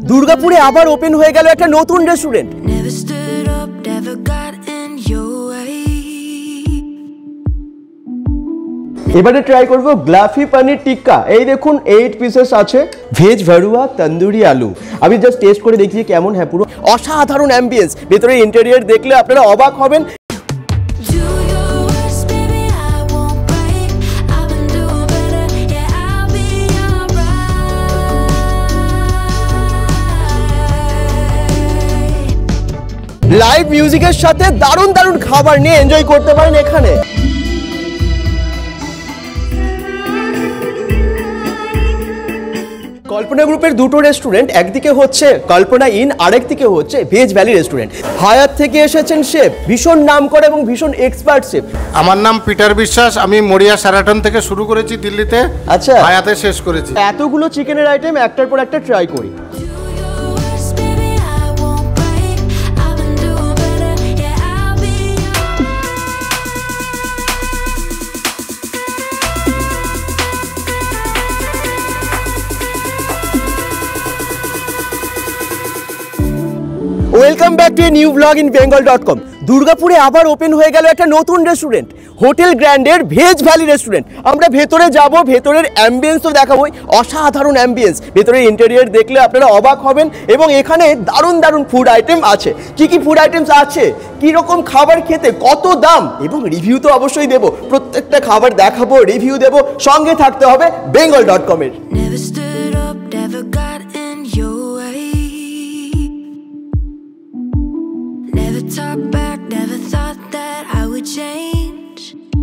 দুর্গাপুরে আবার ওপেন হয়ে গেল একটা নতুন রেস্টুরেন্ট। এবারে ট্রাই করব গ্লাফি পনির টিক্কা। এই দেখুন 8 পিসেস আছে, ভেজ ভারুয়া তন্দুরি আলু। আমি জাস্ট টেস্ট করে দেখি কেমন। হ্যাঁ, পুরো অসাধারণ অ্যাম্বিয়েন্স, ভেতরে ইন্টেরিয়র দেখলে আপনারা অবাক হবেন। লাইভ মিউজিকের সাথে দারুণ দারুণ খাবার নিয়ে এনজয় করতে পারেন এখানে। কল্পনা গ্রুপের দুটো রেস্টুরেন্ট, একদিকে হচ্ছে কল্পনা ইন, আরেকদিকে হচ্ছে ভেজ ভ্যালি রেস্টুরেন্ট। হায়াত থেকে এসেছেন শেফ, ভীষণ নামকরা এবং ভীষণ এক্সপার্ট শেফ। আমার নাম পিটার বিশ্বাস, আমি মরিয়া শেরাটন থেকে শুরু করেছি দিল্লিতে, আচ্ছা, হায়াতে শেষ করেছি। এতগুলো চিকেনের আইটেম একটার পর একটা ট্রাই করি। Welcome back to a new blog in bengal.com। দুর্গাপুরে আবার ওপেন হয়ে গেল একটা নতুন রেস্টুরেন্ট, হোটেল গ্র্যান্ডের ভেজ ভ্যালি রেস্টুরেন্ট। আমরা ভেতরে যাব, ভেতরের অ্যাম্বিয়েন্স তো দেখাবোই, অসাধারণ অ্যাম্বিয়েন্স, ভেতরের ইন্টেরিয়র দেখলে আপনারা অবাক হবেন। এবং এখানে দারুণ দারুণ ফুড আইটেম আছে। কি কি ফুড আইটেমস আছে, কি রকম খাবার খেতে, কত দাম, এবং রিভিউ তো অবশ্যই দেব। প্রত্যেকটা খাবার দেখাবো, রিভিউ দেব, সঙ্গে থাকতে হবে bengal.com এর। Talk back, never thought that I would change.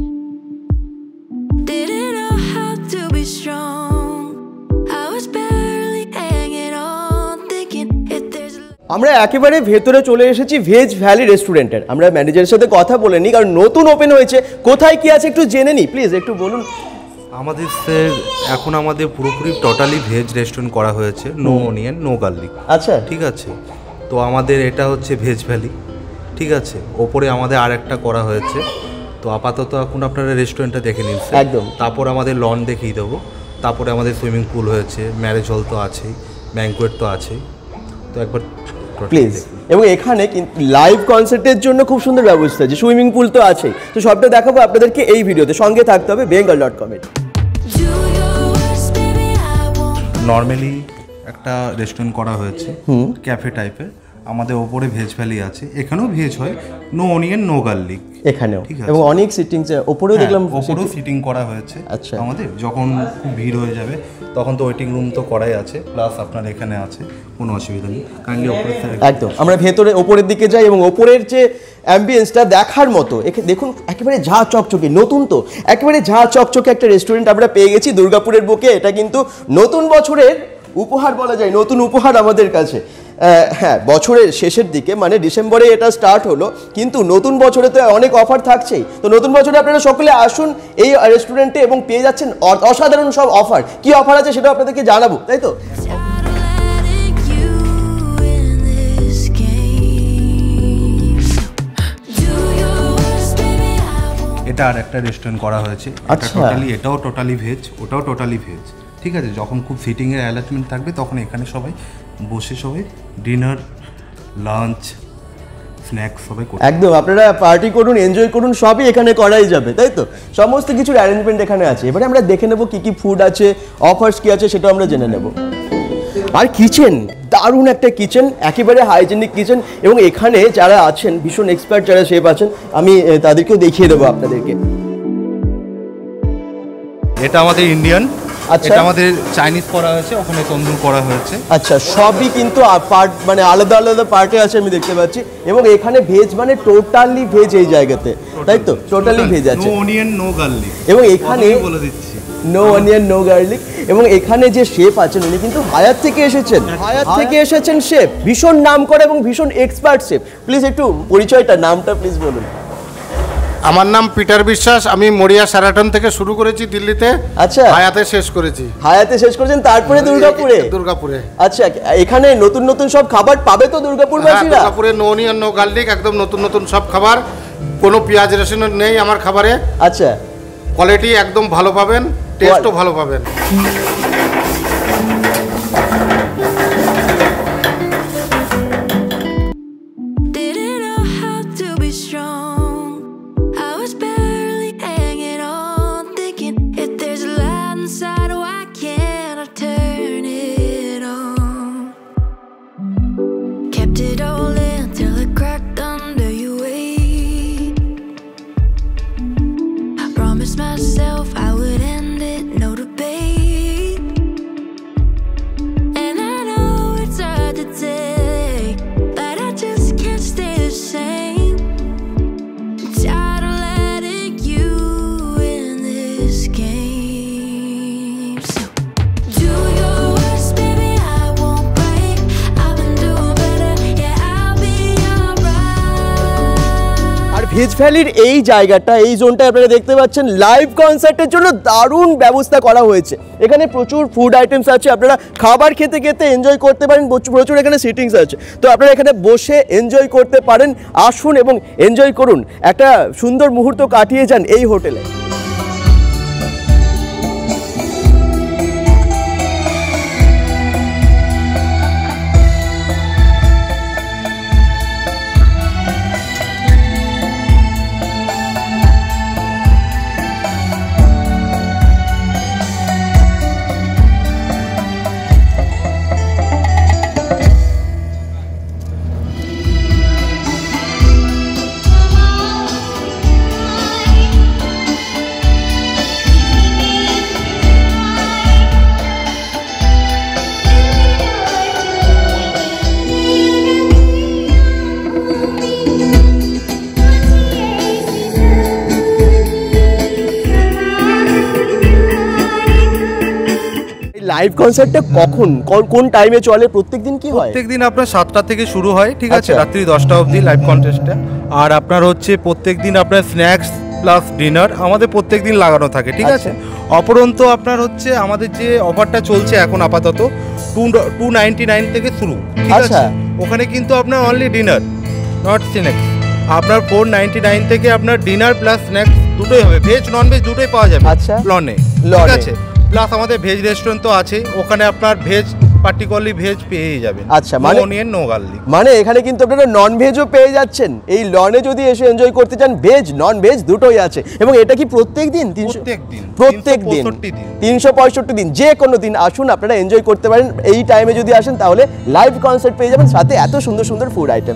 Didn't know how to be strong. I was barely hanging on, thinking if there's আমরা একেবারে ভেতরে চলে এসেছি ভেজ ভ্যালি রেস্টুরেন্টের। আমরা ম্যানেজারের সাথে কথা বলে নিই, কারণ নতুন ওপেন হয়েছে, কোথায় কি আছে একটু জেনে নিই। প্লিজ একটু বলুন। আমাদের স্যার এখন আমাদের পুরোপুরি টোটালি ভেজ রেস্টুরেন্ট করা হয়েছে, নো অনিয়ন নো গার্লিক। আচ্ছা, ঠিক আছে, তো আমাদের এটা হচ্ছে ভেজ ভ্যালি। ঠিক আছে, ওপরে আমাদের আরেকটা করা হয়েছে। তো আপাতত এখন আপনারা রেস্টুরেন্টটা দেখে নিন একদম। তারপর আমাদের লন দেখিয়ে দেবো, তারপরে আমাদের সুইমিং পুল হয়েছে, ম্যারেজ হল তো আছেই, ব্যাঙ্কোয়েট তো আছেই। তো একবার প্লিজ। এবং এখানে কিন্তু লাইভ কনসার্টের জন্য খুব সুন্দর ব্যবস্থা আছে, সুইমিং পুল তো আছেই। তো সবটা দেখাবো আপনাদেরকে এই ভিডিওতে, সঙ্গে থাকতে হবে bengal.com এর। নর্মালি একটা রেস্টুরেন্ট করা হয়েছে ক্যাফে টাইপের, আমাদের ওপরে ভেজ ভ্যালি আছে, এখানেও ভেজ হয়, নো অনিয়ন নো গার্লিক এখানেও। এবং অনেক সিটিং, ওপরেও দেখলাম ওপরেও সিটিং করা হয়েছে। আচ্ছা, আমাদের যখন খুব ভিড় হয়ে যাবে তখন তো ওয়েটিং রুম তো করাই আছে, প্লাস আপনার এখানে আছে, কোনো অসুবিধা নেই। কাইন্ডলি ওপরে একদম আমরা ভেতরে ওপরের দিকে যাই, এবং ওপরের যে অ্যাম্বিয়েন্সটা দেখার মতো। দেখুন একেবারে ঝা চকচকে, নতুন তো একেবারে ঝা চকচকে একটা রেস্টুরেন্ট আমরা পেয়ে গেছি দুর্গাপুরের বুকে। এটা কিন্তু নতুন বছরের উপহার বলা যায়, নতুন উপহার আমাদের কাছে। হ্যাঁ, বছরের শেষের দিকে মানে ডিসেম্বরে এটা স্টার্ট হলো, কিন্তু নতুন বছরে তো অনেক অফার থাকছেই। তো নতুন বছরে আপনারা সকলে আসুন এই রেস্টুরেন্টে এবং পেয়ে যাচ্ছেন অসাধারণ সব অফার। কি অফার আছে সেটা আপনাদেরকে জানাবো, তাই তো? এটা আর একটা রেস্টুরেন্ট করা হয়েছে, এটাও টোটালি ভেজ, ওটাও টোটালি ভেজ। ঠিক আছে, যখন খুব সিটিংয়ের অ্যারেঞ্জমেন্ট থাকবে তখন এখানে সবাই বসে সবাই ডিনার, লাঞ্চ, স্ন্যাক্স সবাই করুন। একদম, আপনারা পার্টি করুন, এনজয় করুন, সবই এখানে করাই যাবে, তাই তো? সমস্ত কিছুর অ্যারেঞ্জমেন্ট এখানে আছে। এবারে আমরা দেখে নেব কি কি ফুড আছে, অফার্স কি আছে, সেটাও আমরা জেনে নেব। আর কিচেন, দারুণ একটা কিচেন, একেবারে হাইজেনিক কিচেন। এবং এখানে যারা আছেন ভীষণ এক্সপার্ট, যারা শেফ আছেন, আমি তাদেরকেও দেখিয়ে দেবো আপনাদেরকে। এটা আমাদের ইন্ডিয়ান, আচ্ছা, এটা আমাদের চাইনিজ করা হয়েছে, ওখানে তন্দুর করা হয়েছে। আচ্ছা, সবই কিন্তু পার্ট মানে আলাদা আলাদা পার্টে আছে, আমি দেখতে পাচ্ছি। এবং এখানে ভেজ মানে টোটালি ভেজ এই জায়গাতে, তাই তো? টোটালি ভেজ আছে, নো অনিয়ন নো গার্লিক। এবং এখানে বলে দিচ্ছি নো অনিয়ন নো গার্লিক। এবং এখানে যে শেফ আছেন উনি কিন্তু হায়াত থেকে এসেছেন, হায়াত থেকে এসেছেন শেফ, ভীষণ নামকরা এবং ভীষণ এক্সপার্ট শেফ। প্লিজ একটু পরিচয়টা, নামটা প্লিজ বলুন। আমার নাম পিটার বিশ্বাস, আমি মরিয়া শেরাটন থেকে শুরু করেছি দিল্লিতে, আচ্ছা, হায়াতে শেষ করেছি। হায়াতে শেষ করেছেন, তারপরে দুর্গাপুরে। আচ্ছা, এখানে নতুন নতুন সব খাবার পাবে তো দুর্গাপুরবাসীরা? দুর্গাপুরে নো অনিয়ন নো গার্লিক, একদম নতুন নতুন সব খাবার, কোনো পেঁয়াজ রসুন নেই আমার খাবারে। আচ্ছা, কোয়ালিটি একদম ভালো পাবেন, টেস্টও ভালো পাবেন। ভেজ ভ্যালির এই জায়গাটা, এই জোনটা আপনারা দেখতে পাচ্ছেন লাইভ কনসার্টের জন্য দারুণ ব্যবস্থা করা হয়েছে। এখানে প্রচুর ফুড আইটেমস আছে, আপনারা খাবার খেতে খেতে এনজয় করতে পারেন, প্রচুর এখানে সিটিংস আছে, তো আপনারা এখানে বসে এনজয় করতে পারেন। আসুন এবং এনজয় করুন, একটা সুন্দর মুহূর্ত কাটিয়ে যান এই হোটেলে। লাইভ কনসার্টটা কখন কোন টাইমে চলে, প্রত্যেকদিন কি হয়? প্রত্যেকদিন আপনার 7টা থেকে শুরু হয়, ঠিক আছে, আচ্ছা। রাত্রি 10টা অবধি লাইভ কন্টেস্টটা। আর আপনার হচ্ছে প্রত্যেকদিন আপনার স্ন্যাক্স প্লাস ডিনার আমাদের প্রত্যেকদিন লাগানো থাকে, ঠিক আছে। অপরন্তু আপনার হচ্ছে আমাদের যে অফারটা চলছে এখন আপাতত 299 থেকে শুরু, ঠিক আছে। ওখানে কিন্তু আপনার অনলি ডিনার, নট স্ন্যাক্স। আপনার 499 থেকে আপনার ডিনার প্লাস স্ন্যাক্স দুটোই হবে, ভেজ নন ভেজ দুটোই পাওয়া যাবে লনে, ঠিক আছে। প্লাস আমাদের ভেজ রেস্টুরেন্ট তো আছে, ওখানে আপনার ভেজ পার্টিকুলারলি ভেজ পেয়ে যাবেন। আচ্ছা, মানে অনিয়ন নো গার্লিক, মানে এখানে কিন্তু আপনারা নন ভেজও পেয়ে যাচ্ছেন। এই লনে যদি এসে এনজয় করতে চান, ভেজ নন ভেজ দুটোই আছে। এবং এটা কি প্রত্যেক দিন? প্রত্যেক দিন 365 দিন, যে কোনো দিন আসুন, আপনারা এনজয় করতে পারেন। এই টাইমে যদি আসেন তাহলে লাইভ কনসার্ট পেয়ে যাবেন, সাথে এত সুন্দর সুন্দর ফুড আইটেম।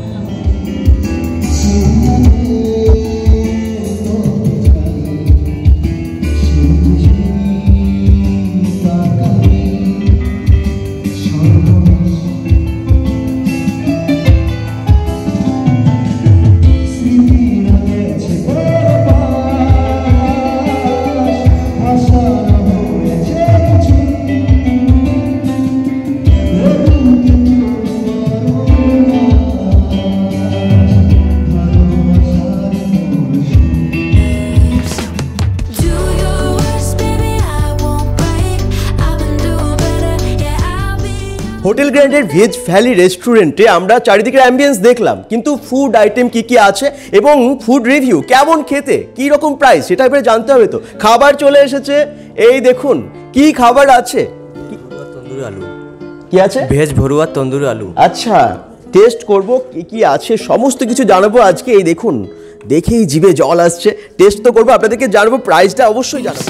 হোটেল গ্র্যান্ডের ভেজ ভ্যালি রেস্টুরেন্টে আমরা চারিদিকের অ্যাম্বিয়েন্স দেখলাম, কিন্তু ফুড আইটেম কি কি আছে এবং ফুড রিভিউ কেমন খেতে, কি রকম প্রাইস, সেটা এবারে জানতে হবে। তো খাবার চলে এসেছে, এই দেখুন কি খাবার আছে। তন্দুরি আলু কি আছে? ভেজ ভরুয়া তন্দুরি আলু। আচ্ছা, টেস্ট করব কি কি আছে, সমস্ত কিছু জানাবো আজকে। এই দেখুন, দেখেই জিভে জল আসছে, টেস্ট তো করবো, আপনাদেরকে জানাবো, প্রাইসটা অবশ্যই জানাবো।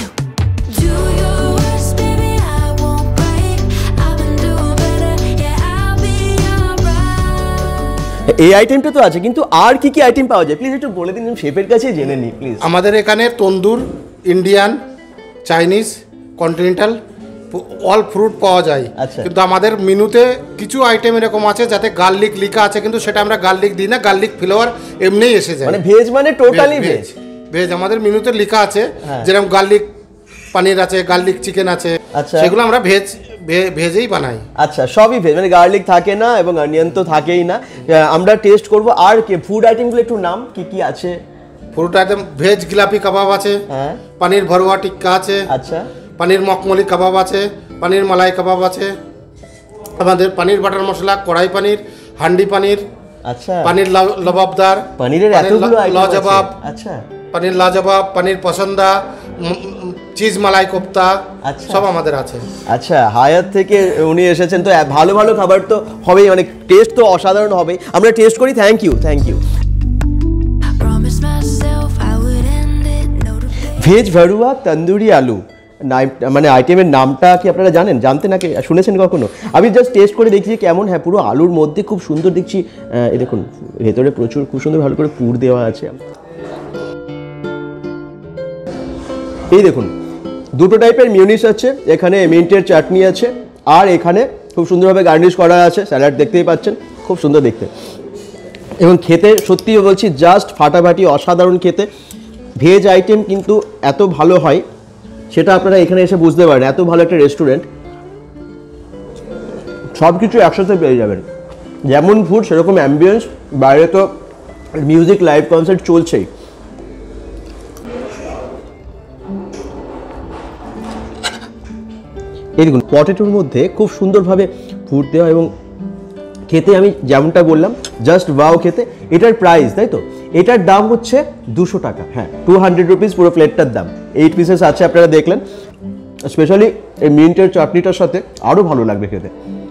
এই আইটেমটা তো আছে, কিন্তু আর কি কি আইটেম পাওয়া যায় প্লিজ একটু বলে দিন, শেফের কাছে জেনে নিই প্লিজ। আমাদের এখানে tandoor, Indian, Chinese, continental all fruit পাওয়া যায়। আচ্ছা। কিন্তু আমাদের মেনুতে কিছু আইটেম এরকম আছে যাতে গার্লিক লেখা আছে, কিন্তু সেটা আমরা গার্লিক দিই না, গার্লিক ফ্লেভার এমনিই এসে যায়। মানে ভেজ মানে টোটালি ভেজ। ভেজ আমাদের মেনুতে লেখা আছে, যেরকম গার্লিক পানির আছে, গার্লিক চিকেন আছে, সেগুলো আমরা ভেজেই বানাই। আচ্ছা, সবই ভেজ, মানে গার্লিক থাকে না এবং অনিয়ন তো থাকেই না। আমরা টেস্ট করব। আর কি ফুড আইটেমগুলো একটু নাম কি কি আছে? ফুড আইটেম ভেজ জিলাপি কাবাব আছে, পানির ভরুয়া টিক্কা আছে, আচ্ছা, পানির মখমলি কাবাব আছে, পানির মালাই কাবাব আছে, আমাদের পানির বাটার মশলা, কড়াই পানির, হান্ডি পানির, আচ্ছা, পানির লবাবদার, পানিরের এতগুলো আইটেম আছে। লাজবাব, আচ্ছা, পানির লাজবাব, পানির পছন্দা, চিজ মালাই কোপ্তা, সব আমাদের আছে। আচ্ছা, হায়াত থেকে উনি এসেছেন, তো ভালো ভালো খাবার তো হবেই, মানে টেস্ট তো অসাধারণ হবে। আমরা টেস্ট করি। Thank you, thank you. Veg ভরুয়া তন্দুরি আলু, মানে আইটেমের নামটা কি আপনারা জানেন, জানতে নাকি শুনেছেন কখনো? আমি জাস্ট টেস্ট করে দেখছি কেমন। হ্যাঁ, পুরো আলুর মধ্যে খুব সুন্দর দেখছি, এই দেখুন ভেতরে প্রচুর খুব সুন্দর ভালো করে পুর দেওয়া আছে। এই দেখুন দুটো টাইপের মিউনিস আছে, এখানে মিন্টের চাটনি আছে, আর এখানে খুব সুন্দরভাবে গার্নিশ করা আছে, স্যালাড দেখতেই পাচ্ছেন, খুব সুন্দর দেখতে। এবং খেতে সত্যি বলছি জাস্ট ফাটাফাটি, অসাধারণ খেতে। ভেজ আইটেম কিন্তু এত ভালো হয় সেটা আপনারা এখানে এসে বুঝতে পারেন। এত ভালো একটা রেস্টুরেন্ট, সব কিছু একসাথে পেয়ে যাবেন, যেমন ফুড সেরকম অ্যাম্বিয়েন্স। বাইরে তো মিউজিক লাইভ কনসার্ট চলছেই। এই দেখুন পটেটোর মধ্যে খুব সুন্দরভাবে ফুড দেওয়া এবং খেতে আমি যেমনটা বললাম জাস্ট ওয়াও খেতে। এটার প্রাইস তাই তো, এটার দাম হচ্ছে 200 টাকা, হ্যাঁ 200 রুপিস পুরো প্লেটটার দাম। 8 পিসেস আছে আপনারা দেখলেন, স্পেশালি এই মিন্টের চাটনিটার সাথে আরও ভালো লাগবে খেতে।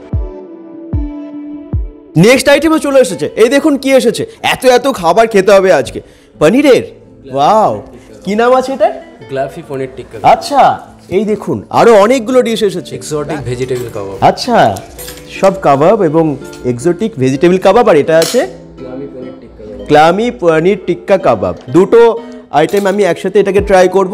নেক্সট আইটেমও চলে এসেছে, এই দেখুন কি এসেছে, এত খাবার খেতে হবে আজকে পনিরের। ওয়াও, কি নাম আছে এটা? গ্লাফি পনির টিক্কা। আচ্ছা এই দেখুন আরো অনেকগুলো ডিশ এসেছে। Exotic vegetable kebab. আচ্ছা সব কাবাব এবং এক্সোটিক ভেজিটেবল কাবাব, আর এটা আছে ক্লামি পনির টিক্কা কাবাব। দুটো আইটেম আমি একসাথে এটাকে ট্রাই করব।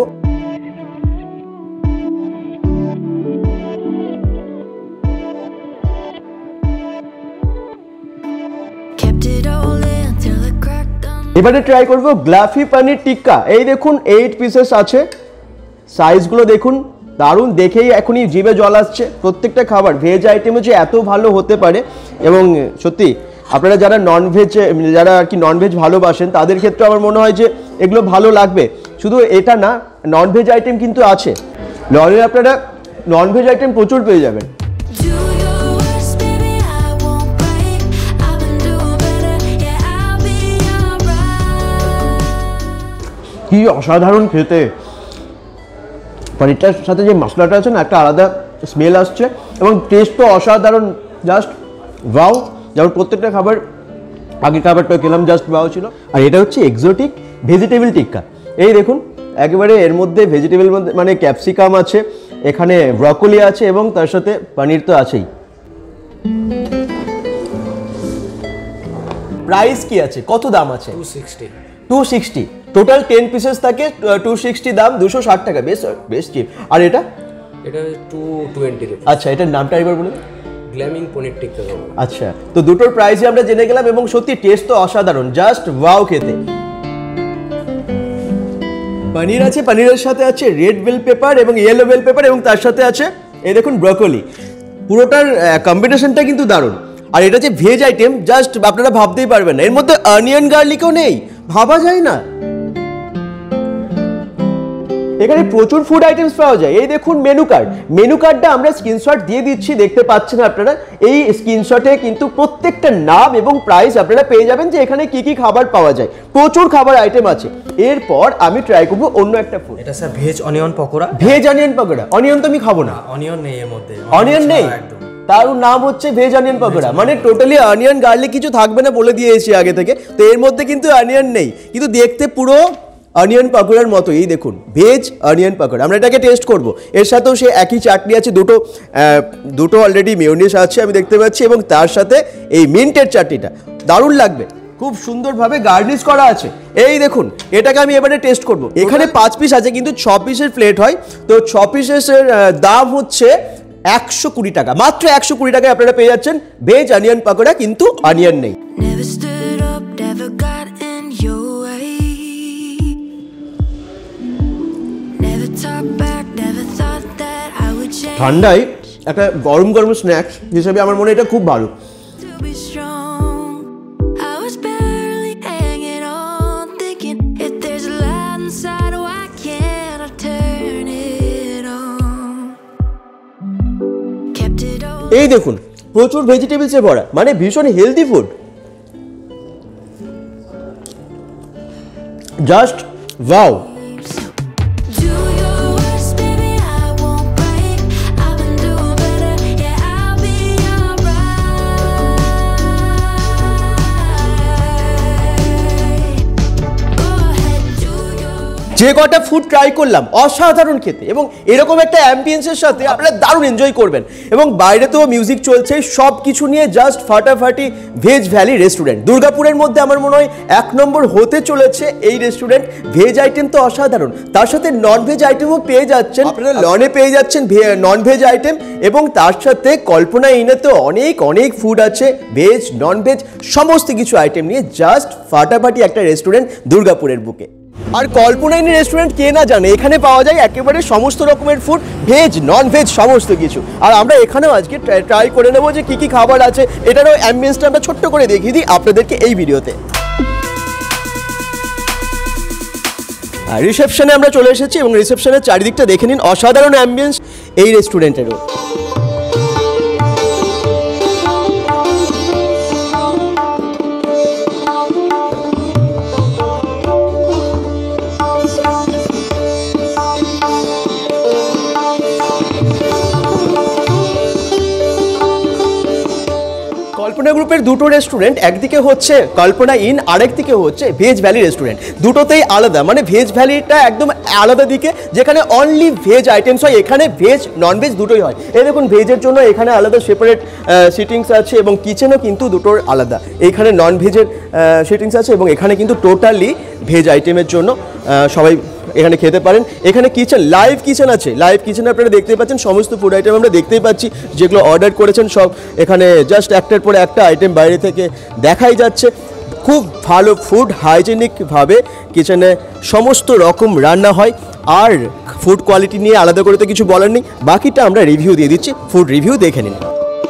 Kept it all in till it cracked on. এবারে ট্রাই করব গ্লাফি পনির টিক্কা। এই দেখুন 8 পিসেস আছে, সাইজগুলো দেখুন দারুণ, দেখেই এখনই জিভে জল আসছে। প্রত্যেকটা খাবার ভেজ আইটেমও যে এত ভালো হতে পারে, এবং সত্যি আপনারা যারা ননভেজ, যারা আর কি ননভেজ ভালোবাসেন তাদের ক্ষেত্রে আমার মনে হয় যে এগুলো ভালো লাগবে। শুধু এটা না, ননভেজ আইটেম কিন্তু আছে, লনে আপনারা ননভেজ আইটেম প্রচুর পেয়ে যাবেন। Do your worst, baby, I won't break. I've been doing better, yeah, I'll be alright. কি অসাধারণ খেতে, পনিরটার সাথে যে মশলাটা আছে না, একটা আলাদা স্মেল আসছে এবং টেস্ট তো অসাধারণ, জাস্ট ওয়াও। যেমন প্রত্যেকটা খাবার, আগের খাবারটা খেলাম জাস্ট ওয়াও ছিল। আর এটা হচ্ছে এক্সোটিক ভেজিটেবল টিক্কা। এই দেখুন একেবারে এর মধ্যে ভেজিটেবল মানে ক্যাপসিকাম আছে, এখানে ব্রকলি আছে এবং তার সাথে পনির তো আছেই। প্রাইস কি আছে, কত দাম আছে? 260। টোটাল 10 পিসেস থাকে, 260 দাম, 260 টাকা, বেশ চিপ। আর এটা 220 আচ্ছা, এটার নামটা একবার বলুন। গ্ল্যামিং পনির টিক্কা কাবাব। আচ্ছা, তো দুটোর প্রাইসই আমরা জেনে গেলাম এবং সত্যি টেস্ট তো অসাধারণ, জাস্ট ওয়াও খেতে। পনির আছে, পনিরের সাথে আছে রেড বেল পেপার এবং ইয়েলো বেল পেপার এবং তার সাথে আছে এই দেখুন ব্রকলি। পুরোটার কম্বিনেশনটা কিন্তু দারুণ। আর এটা যে ভেজ আইটেম, জাস্ট আপনারা ভাবতেই পারবেন না, এর মধ্যে অনিয়ন গার্লিকও নেই, ভাবা যায় না। এখানে প্রচুর ফুড আইটেমস পাওয়া যায়। এই দেখুন মেনু কার্ডটা আমরা স্ক্রিনশট দিয়ে দিচ্ছি, দেখতে পাচ্ছেন আপনারা। এই স্ক্রিনশটে কিন্তু প্রত্যেকটা নাম এবং প্রাইস আপনারা পেয়ে যাবেন যে এখানে কি কি খাবার পাওয়া যায়। প্রচুর খাবার আইটেম আছে। এরপর আমি ট্রাই করব অন্য একটা ফুড। এটা sir veg onion pakora. Veg onion pakora, onion তো আমি খাবো না। অনিয়ন নেই এর মধ্যে, অনিয়ন নেই, তার নাম হচ্ছে ভেজ অনিয়ন পকোড়া। মানে টোটালি অনিয়ন গার্লিক কিছু থাকবে না বলে দিয়েছি আগে থেকে। তো এর মধ্যে কিন্তু অনিয়ন নেই, কিন্তু দেখতে পুরো অনিয়ন পকোড়ার মতো। এই দেখুন ভেজ অনিয়ন পকোড়া, আমরা এটাকে টেস্ট করব। এর সাথেও সে একই চাটনি আছে, দুটো অলরেডি মেয়োনিজ আছে আমি দেখতে পাচ্ছি, এবং তার সাথে এই মিন্টের চাটনিটা দারুণ লাগবে, খুব সুন্দরভাবে গার্নিশ করা আছে। এই দেখুন এটাকে আমি এবারে টেস্ট করব। এখানে 5 পিস আছে কিন্তু 6 পিসের প্লেট হয়। তো 6 পিসের দাম হচ্ছে 120 টাকা, মাত্র 120 টাকায় আপনারা পেয়ে যাচ্ছেন ভেজ অনিয়ন পকোড়া, কিন্তু অনিয়ন নেই। Never stood up, never got in your way. Never talked back, never thought that I would change. ঠান্ডায় একটা গরম গরম স্ন্যাক্স হিসেবে আমার মনে হয় এটা খুব ভালো। To be strong, I was barely hanging on, thinking if there's a light inside, why can't I turn it on? Kept it all. এই দেখুন প্রচুর ভেজিটেবলসে ভরা, মানে ভীষণ healthy food, just wow. Do your worst, baby, I won't break. I've been doing better, yeah, I'll be alright. Go ahead, do your. যে কটা food try করলাম অসাধারণ খেতে, এবং এরকম একটা অ্যাম্বিয়েন্সের সাথে আপনারা দারুণ এনজয় করবেন। এবং বাইরে তো মিউজিক চলছে, সব কিছু নিয়ে জাস্ট ফাটাফাটি ভেজ ভ্যালি রেস্টুরেন্ট দুর্গাপুরের মধ্যে আমার মনে হয় 1 নম্বর হতে চলেছে এই রেস্টুরেন্ট। ভেজ আইটেম তো অসাধারণ, তার সাথে নন ভেজ আইটেমও পেয়ে যাচ্ছেন আপনারা, লনে পেয়ে যাচ্ছেন নন ভেজ আইটেম, এবং তার সাথে কল্পনা ইনে তো অনেক ফুড আছে, ভেজ নন ভেজ সমস্ত কিছু আইটেম নিয়ে জাস্ট ফাটাফাটি একটা রেস্টুরেন্ট দুর্গাপুরের বুকে। আর কল্পনাইনি রেস্টুরেন্ট কে না জানে, এখানে পাওয়া যায় একেবারে সমস্ত রকমের ফুড, ভেজ নন ভেজ সমস্ত কিছু। আর আমরা এখানেও আজকে ট্রাই করে নেবো যে কি কি খাবার আছে, এটারও অ্যাম্বিয়েন্সটা আমরা ছোট্ট করে দেখিয়ে দিই আপনাদেরকে এই ভিডিওতে। রিসেপশনে আমরা চলে এসেছি এবং রিসেপশনের চারিদিকটা দেখে নিন, অসাধারণ অ্যাম্বিয়েন্স। এই রেস্টুরেন্টেরও। কল্পনা গ্রুপের দুটো রেস্টুরেন্ট, একদিকে হচ্ছে কল্পনা ইন, আরেকদিকে হচ্ছে ভেজ ভ্যালি রেস্টুরেন্ট। দুটোতেই আলাদা, মানে ভেজ ভ্যালিটা একদম আলাদা দিকে, যেখানে অনলি ভেজ আইটেমস হয়। এখানে ভেজ ননভেজ দুটোই হয়। এই দেখুন, ভেজের জন্য এখানে আলাদা সেপারেট সিটিংস আছে এবং কিচেনও কিন্তু দুটোর আলাদা। এইখানে নন ভেজের সিটিংস আছে এবং এখানে কিন্তু টোটালি ভেজ আইটেমের জন্য সবাই এখানে খেতে পারেন। এখানে কিচেন, লাইভ কিচেন আছে। লাইভ কিচেনে আপনারা দেখতেই পাচ্ছেন, সমস্ত ফুড আইটেম আমরা দেখতেই পাচ্ছি, যেগুলো অর্ডার করেছেন সব এখানে জাস্ট একটার পরে একটা আইটেম বাইরে থেকে দেখাই যাচ্ছে। খুব ভালো ফুড, হাইজেনিকভাবে কিচেনে সমস্ত রকম রান্না হয়। আর ফুড কোয়ালিটি নিয়ে আলাদা করে তো কিছু বলার নেই, বাকিটা আমরা রিভিউ দিয়ে দিচ্ছি। ফুড রিভিউ দেখে নিন।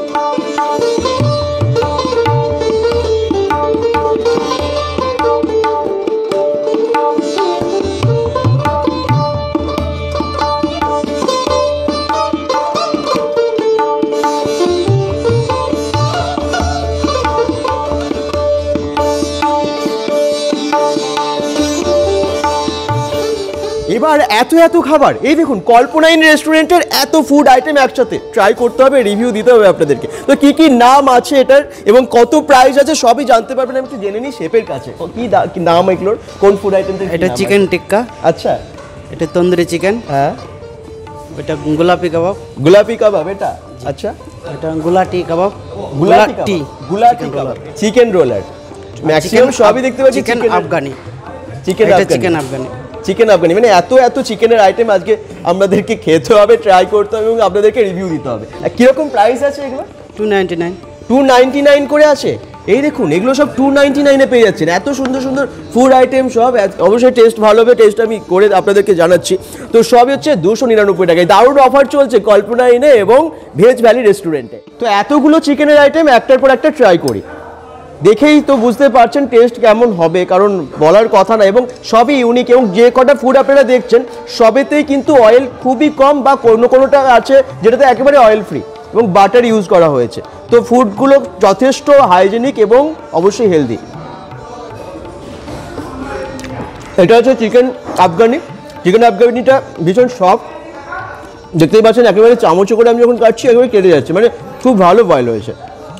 এবার এত খাবার, এই দেখুন কল্পনা ইন রেস্টুরেন্টের এত ফুড আইটেম একসাথে ট্রাই করতে হবে, রিভিউ দিতে হবে আপনাদেরকে। তো কি নাম আছে এটার এবং কত প্রাইস আছে সবই জানতে পারবেন। আমি একটু জেনে নিই শেফের কাছে কি নাম এগুলোর, কোন ফুড আইটেমটা। এটা চিকেন টিক্কা। আচ্ছা, এটা তন্দুরি চিকেন। হ্যাঁ, এটা গোলাপি কাবাব। গোলাপি কাবাব এটা। আচ্ছা, এটা galouti kebab. Galouti kebab, chicken roller, maximum সবই দেখতে পাচ্ছি chicken Afghani. Chicken Afghani, chicken Afghani, মানে এত চিকেনের আইটেম আজকে আমাদেরকে খেতে হবে, ট্রাই করতে হবে এবং আপনাদেরকে রিভিউ দিতে হবে। কিরকম প্রাইস আছে এগুলো? 299। 299 করে আছে। এই দেখুন, এগুলো সব 299-এ পেয়ে যাচ্ছেন। এত সুন্দর সুন্দর ফুড আইটেম সব। অবশ্যই টেস্ট ভালো হবে, টেস্ট আমি করে আপনাদেরকে জানাচ্ছি। তো সবই হচ্ছে 299 টাকায়। দারুণ অফার চলছে কল্পনা ইনে এবং ভেজ ভ্যালি রেস্টুরেন্টে। তো এতগুলো চিকেনের আইটেম একটার পর একটা ট্রাই করি, দেখেই তো বুঝতে পারছেন টেস্ট কেমন হবে, কারণ বলার কথা না। এবং সবই ইউনিক, এবং যে কটা ফুড আপনারা দেখছেন সবেতেই কিন্তু অয়েল খুবই কম, বা কোনোটা আছে যেটাতে একেবারে অয়েল ফ্রি এবং বাটার ইউজ করা হয়েছে। তো ফুডগুলো যথেষ্ট হাইজেনিক এবং অবশ্যই হেলদি। এটা হচ্ছে চিকেন আফগানি। চিকেন আফগানিটা ভীষণ সফট, দেখতেই পাচ্ছেন একেবারে চামচে করে আমি যখন কাটছি একেবারে কেটে যাচ্ছে, মানে খুব ভালো বয়েল হয়েছে।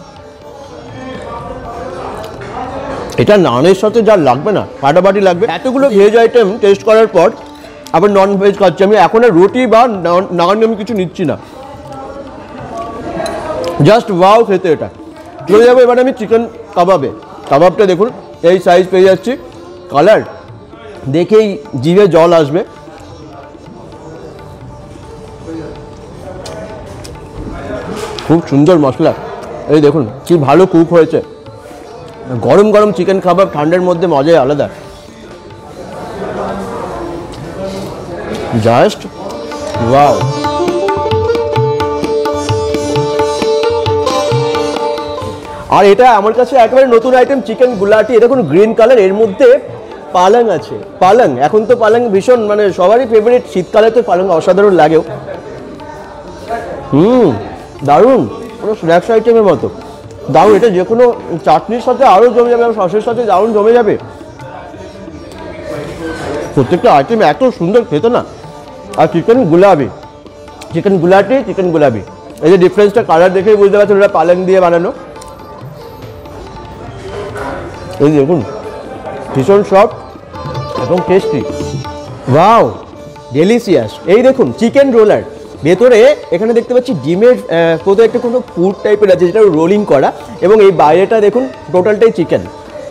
এটা নানের সাথে যা লাগবে না, ফাটাফাটি লাগবে। এতগুলো ভেজ আইটেম টেস্ট করার পর আবার নন ভেজ খাচ্ছি আমি। এখন আর রুটি বা নান আমি কিছু নিচ্ছি না, জাস্ট ওয়াও খেতে। এটা চলে যাবো এবার আমি চিকেন কাবাবে। কাবাবটা দেখুন, এই সাইজ পেয়ে যাচ্ছি, কালার দেখেই জিভে জল আসবে। খুব সুন্দর মশলা, এই দেখুন কি ভালো কুক হয়েছে। গরম গরম চিকেন কাবাব ঠান্ডার মধ্যে মজাই আলাদা, জাস্ট ওয়াও। আর এটা আমার কাছে একেবারে নতুন আইটেম, চিকেন গুলাটি। এটা দেখুন গ্রিন কালার, এর মধ্যে পালং আছে। পালং, এখন তো পালং ভীষণ মানে সবারই ফেভারিট, শীতকালে তো পালং অসাধারণ লাগেও। দারুণ, পুরো স্ন্যাক্স আইটেমের মতো দারুণ। এটা যে কোনো চাটনির সাথে আরও জমে যাবে, সসের সাথে দারুণ জমে যাবে। প্রত্যেকটা আইটেম এত সুন্দর খেতে না। আর চিকেন গুলাবি, চিকেন গুলাটি, চিকেন গুলাবি, এই যে ডিফারেন্সটা কালার দেখেই বুঝতে পারছেন ওটা পালং দিয়ে বানানো। এই দেখুন ভীষণ সফট এবং টেস্টি, ওয়াও ডেলিশিয়াস। এই দেখুন চিকেন রোলার, ভেতরে এখানে দেখতে পাচ্ছি ডিমের কোথাও একটা কোনো ফুড টাইপের আছে যেটা রোলিং করা, এবং এই বাইরেটা দেখুন টোটালটাই চিকেন।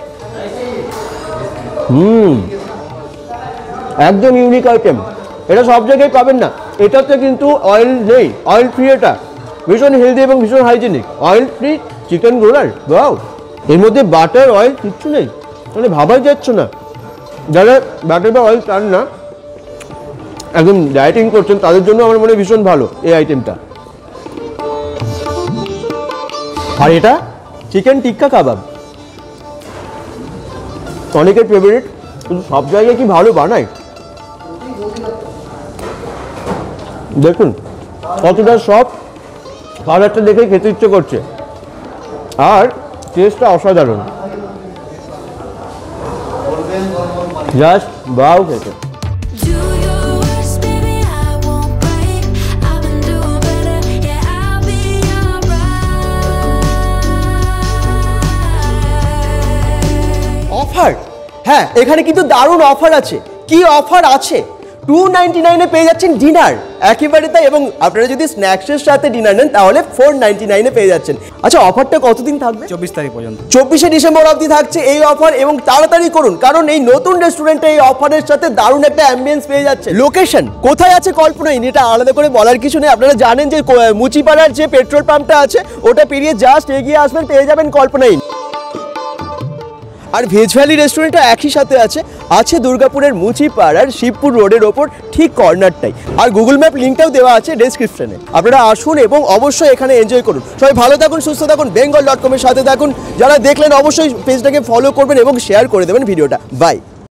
একদম ইউনিক আইটেম, এটা সব জায়গায় পাবেন না। এটাতে কিন্তু অয়েল নেই, অয়েল ফ্রি। এটা ভীষণ হেলদি এবং ভীষণ hygienic. Oil free chicken roller, wow. এর মধ্যে বাটার অয়েল কিচ্ছু নেই, মানে ভাবাই যাচ্ছে না। যারা বাটার বা অয়েল চান না, একদম ডায়েটিং করছেন, তাদের জন্য আমার মনে হয় ভীষণ ভালো এই আইটেমটা। আর এটা চিকেন টিক্কা কাবাব, অনেকের ফেভারিট, কিন্তু সব জায়গায় কি ভালো বানায়। দেখুন কতটা সফট, কালারটা দেখে খেতে ইচ্ছে করছে, আর টেস্টটা অসাধারণ, জাস্ট বাও খেতে। Do your worst, baby, I won't break. I've been doing better, yeah, I'll be alright. Offer, হ্যাঁ এখানে কিন্তু দারুণ অফার আছে। কি অফার আছে? 299 পেয়ে যাচ্ছেন ডিনার, একেবারে তাই। এবং আপনারা যদি স্ন্যাক্সের সাথে ডিনার নেন তাহলে 499 পেয়ে যাচ্ছেন। আচ্ছা, অফারটা কতদিন থাকবে? 24 তারিখ পর্যন্ত। 24শে ডিসেম্বর অবধি থাকছে এই অফার, এবং তাড়াতাড়ি করুন কারণ এই নতুন রেস্টুরেন্টে এই অফারের সাথে দারুণ একটা অ্যাম্বিয়েন্স পেয়ে যাচ্ছে। লোকেশন কোথায় আছে কল্পনা নেই, এটা আলাদা করে বলার কিছু নেই। আপনারা জানেন যে মুচিপাড়ার যে পেট্রোল পাম্পটা আছে ওটা পেরিয়ে জাস্ট এগিয়ে আসবেন, পেয়ে যাবেন কল্পনা ইন। আর ভেজ ভ্যালি রেস্টুরেন্টটা একই সাথে আছে দুর্গাপুরের মুচিপাড়ার শিবপুর রোডের ওপর ঠিক কর্নারটাই। আর গুগল ম্যাপ লিঙ্কটাও দেওয়া আছে ডেসক্রিপশনে। আপনারা আসুন এবং অবশ্যই এখানে এনজয় করুন। সবাই ভালো থাকুন, সুস্থ থাকুন, bengal.com এর সাথে থাকুন। যারা দেখলেন অবশ্যই পেজটাকে ফলো করবেন এবং শেয়ার করে দেবেন ভিডিওটা। বাই।